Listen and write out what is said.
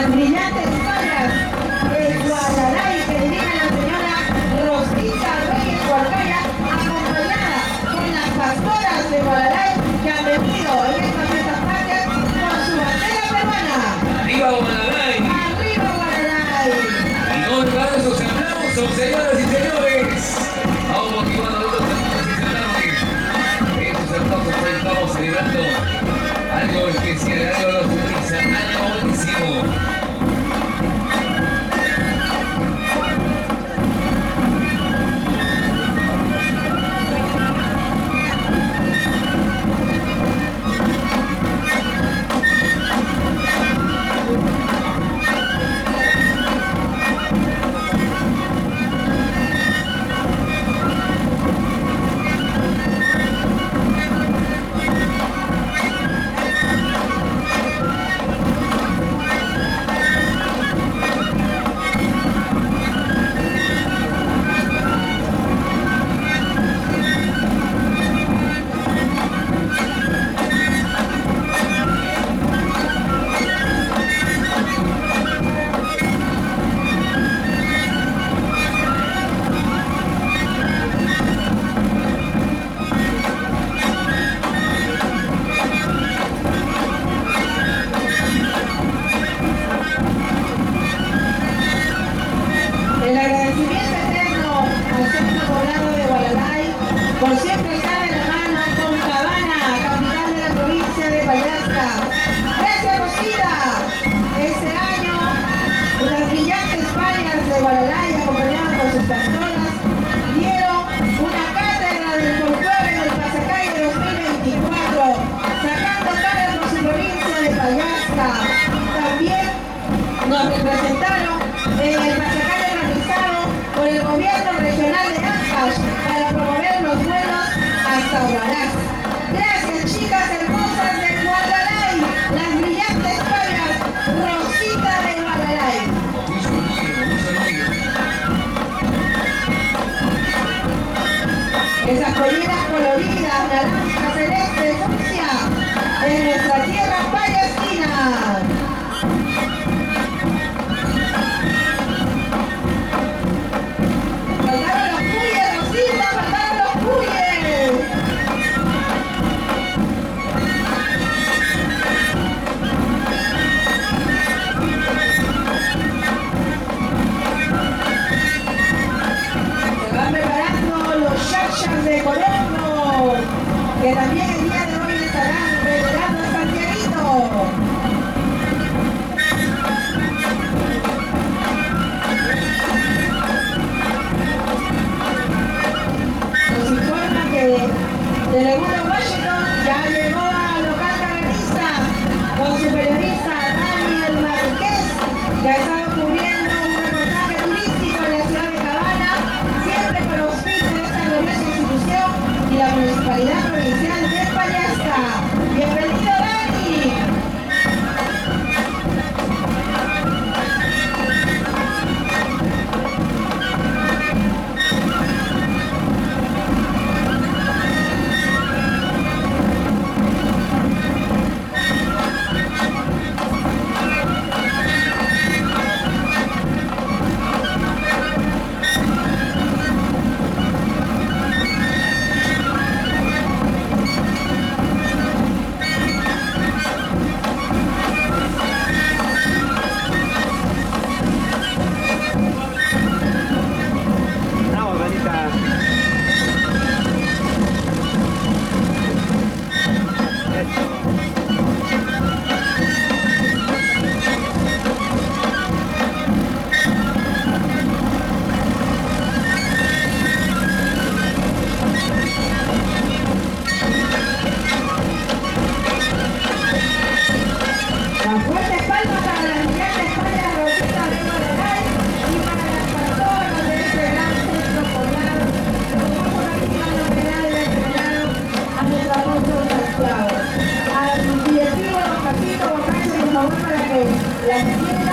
las brillantes fallas de Guadalay, que dirige la señora Rosita Reyes Huarcaya, acompañada con las pastoras de Guadalay que han venido en estas fiestas patrias con su bandera peruana. ¡Arriba Guadalay! ¡Arriba Guadalay! Y no olvidar esos aplausos, señoras y señores. Vamos motivando a los profesionales. Estos aplausos pues estamos celebrando algo especial, algo de sorpresa, algo buenísimo. El agradecimiento eterno al centro poblado de Guadalay por siempre estar de la mano con Cabana, capital de la provincia de Pallasca. Gracias, Rosita. Este año, las brillantes fallas de Guadalay, acompañadas por sus pastoras, dieron una cátedra del folclore en el Pasacalle 2024, sacando cara por su provincia de Pallasca. También nos representaron en el Pasacalle por el gobierno regional de Ancash para promover los vuelos hasta Huaraz. Gracias, chicas hermosas de Guadalay, las brillantes fallas, Rosita de Guadalay. Esas collinas coloridas, naranja, celeste, fucsia, en nuestra tierra pallastina. De Colombo, que también el día de hoy estarán revelando a Santiaguito. Nos informa que Telemundo Washington ya llegó al local cabanista con su periodista Daniel Márquez, que ha estado cubriendo un reportaje turístico en la ciudad de Cabana, siempre con los auspicio de esta gloriosa institución y la Municipalidad Provincial de Pallasca. ¡Bienvenido, Dani! Las